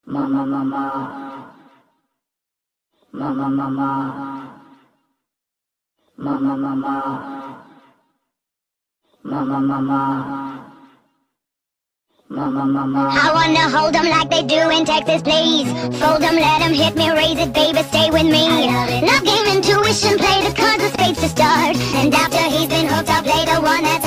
Mama, mama, mama, mama, mama, mama, mama, mama, mama, mama. I wanna hold them like they do in Texas, please. Fold them, let them hit me, raise it, baby, stay with me. Love game, intuition, play the cards of spades to start. And after he's been hooked, I'll play the one that's